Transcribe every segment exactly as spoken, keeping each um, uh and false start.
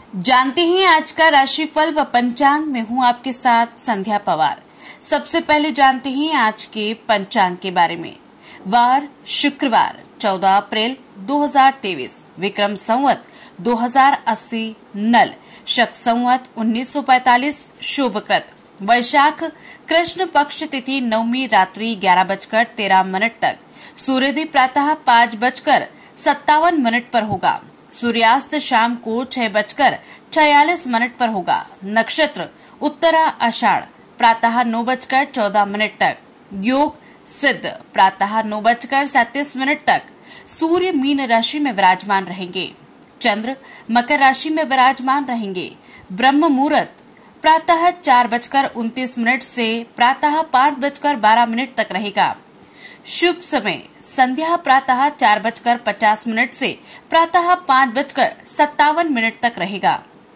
जानते हैं आज का राशिफल व पंचांग में हूँ आपके साथ संध्या पवार। सबसे पहले जानते हैं आज के पंचांग के बारे में। वार शुक्रवार चौदह अप्रैल दो हजार तेईस, विक्रम संवत दो हजार अस्सी, नल शक संवत उन्नीस सौ पैंतालीस, शुभकृत वैशाख कृष्ण पक्ष तिथि नवमी रात्रि ग्यारह बजकर तेरह मिनट तक, सूर्योदय प्रातः पाँच बजकर सत्तावन मिनट पर होगा, सूर्यास्त शाम को छह बजकर छियालीस मिनट पर होगा। नक्षत्र उत्तरा आषाढ़ प्रातः नौ बजकर चौदह मिनट तक, योग सिद्ध प्रातः नौ बजकर सैंतीस मिनट तक। सूर्य मीन राशि में विराजमान रहेंगे, चंद्र मकर राशि में विराजमान रहेंगे। ब्रह्म मुहूर्त प्रातः चार बजकर उनतीस मिनट से प्रातः पाँच बजकर बारह मिनट तक रहेगा। शुभ समय संध्या प्रातः चार बजकर पचास मिनट से प्रातः पाँच बजकर सत्तावन मिनट तक रहेगा।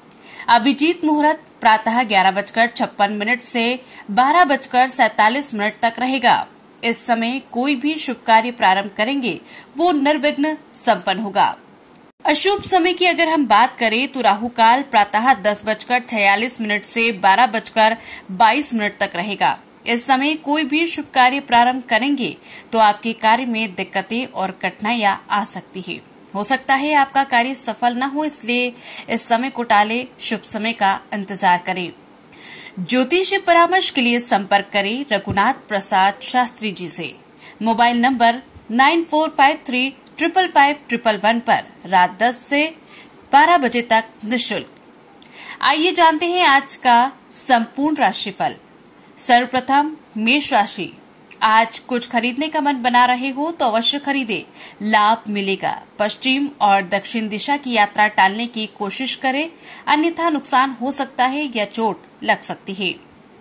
अभिजीत मुहूर्त प्रातः ग्यारह बजकर छप्पन मिनट से बारह बजकर सैतालीस मिनट तक रहेगा। इस समय कोई भी शुभ कार्य प्रारंभ करेंगे वो निर्विघ्न संपन्न होगा। अशुभ समय की अगर हम बात करें तो राहु काल प्रातः दस बजकर छियालीस मिनट से बारह बजकर बाईस मिनट तक रहेगा। इस समय कोई भी शुभ कार्य प्रारंभ करेंगे तो आपके कार्य में दिक्कतें और कठिनाइयां आ सकती है। हो सकता है आपका कार्य सफल न हो, इसलिए इस समय को टाले, शुभ समय का इंतजार करें। ज्योतिषीय परामर्श के लिए संपर्क करें रघुनाथ प्रसाद शास्त्री जी से। Mobile number nine four five three triple five triple one पर रात दस से बारह बजे तक निःशुल्क। आइए जानते हैं आज का संपूर्ण राशिफल। सर्वप्रथम मेष राशि। आज कुछ खरीदने का मन बना रहे हो तो अवश्य खरीदे, लाभ मिलेगा। पश्चिम और दक्षिण दिशा की यात्रा टालने की कोशिश करें, अन्यथा नुकसान हो सकता है या चोट लग सकती है।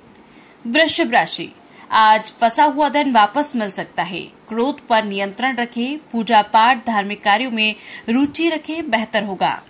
वृषभ राशि। आज फंसा हुआ धन वापस मिल सकता है। क्रोध पर नियंत्रण रखें, पूजा पाठ धार्मिक कार्यों में रुचि रखें, बेहतर होगा।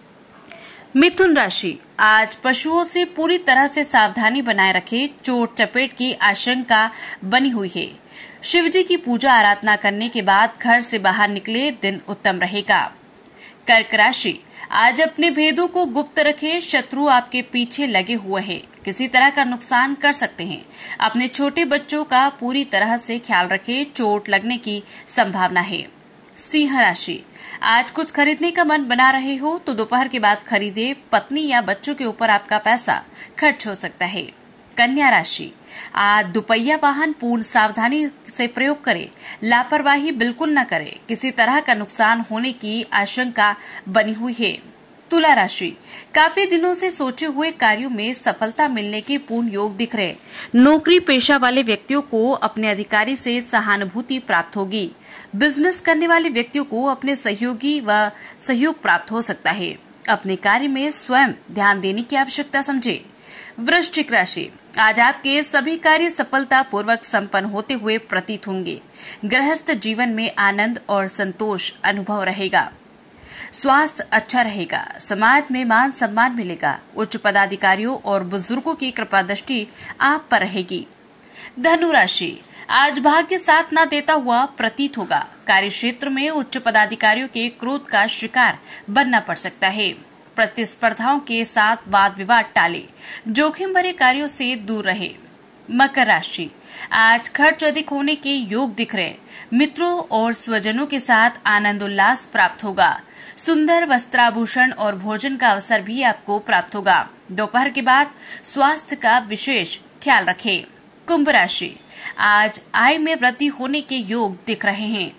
मिथुन राशि। आज पशुओं से पूरी तरह से सावधानी बनाए रखें, चोट चपेट की आशंका बनी हुई है। शिव जी की पूजा आराधना करने के बाद घर से बाहर निकले, दिन उत्तम रहेगा। कर्क राशि। आज अपने भेदों को गुप्त रखें, शत्रु आपके पीछे लगे हुए हैं, किसी तरह का नुकसान कर सकते हैं। अपने छोटे बच्चों का पूरी तरह से ख्याल रखें, चोट लगने की संभावना है। सिंह राशि। आज कुछ खरीदने का मन बना रहे हो तो दोपहर के बाद खरीदे, पत्नी या बच्चों के ऊपर आपका पैसा खर्च हो सकता है। कन्या राशि। आज दुपहिया वाहन पूर्ण सावधानी से प्रयोग करें, लापरवाही बिल्कुल न करें, किसी तरह का नुकसान होने की आशंका बनी हुई है। तुला राशि। काफी दिनों से सोचे हुए कार्यों में सफलता मिलने के पूर्ण योग दिख रहे। नौकरी पेशा वाले व्यक्तियों को अपने अधिकारी से सहानुभूति प्राप्त होगी। बिजनेस करने वाले व्यक्तियों को अपने सहयोगी व सहयोग प्राप्त हो सकता है। अपने कार्य में स्वयं ध्यान देने की आवश्यकता समझे। वृश्चिक राशि। आज आपके सभी कार्य सफलता पूर्वक संपन्न होते हुए प्रतीत होंगे। गृहस्थ जीवन में आनंद और संतोष अनुभव रहेगा। स्वास्थ्य अच्छा रहेगा। समाज में मान सम्मान मिलेगा। उच्च पदाधिकारियों और बुजुर्गों की कृपा दृष्टि आप पर रहेगी। धनु राशि। आज भाग्य साथ न देता हुआ प्रतीत होगा। कार्य क्षेत्र में उच्च पदाधिकारियों के क्रोध का शिकार बनना पड़ सकता है। प्रतिस्पर्धाओं के साथ वाद विवाद टाले, जोखिम भरे कार्यों से दूर रहे। मकर राशि। आज खर्च अधिक होने के योग दिख रहे। मित्रों और स्वजनों के साथ आनंद उल्लास प्राप्त होगा। सुंदर वस्त्राभूषण और भोजन का अवसर भी आपको प्राप्त होगा। दोपहर के बाद स्वास्थ्य का विशेष ख्याल रखें। कुंभ राशि। आज आय में वृद्धि होने के योग दिख रहे हैं।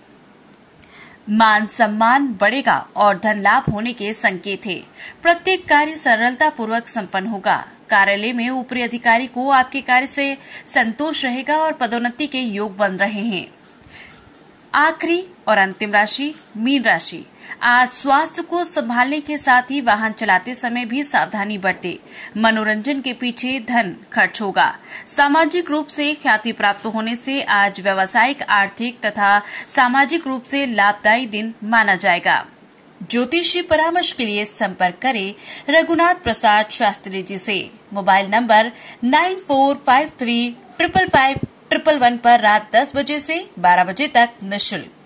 मान सम्मान बढ़ेगा और धन लाभ होने के संकेत है। प्रत्येक कार्य सरलता पूर्वक संपन्न होगा। कार्यालय में ऊपरी अधिकारी को आपके कार्य से संतोष रहेगा और पदोन्नति के योग बन रहे हैं। आखिरी और अंतिम राशि मीन राशि। आज स्वास्थ्य को संभालने के साथ ही वाहन चलाते समय भी सावधानी बरते। मनोरंजन के पीछे धन खर्च होगा। सामाजिक रूप से ख्याति प्राप्त होने से आज व्यावसायिक, आर्थिक तथा सामाजिक रूप से लाभदायी दिन माना जाएगा। ज्योतिषी परामर्श के लिए संपर्क करें रघुनाथ प्रसाद शास्त्री जी से। Mobile number nine four five three triple five triple one पर रात दस बजे से बारह बजे तक निःशुल्क।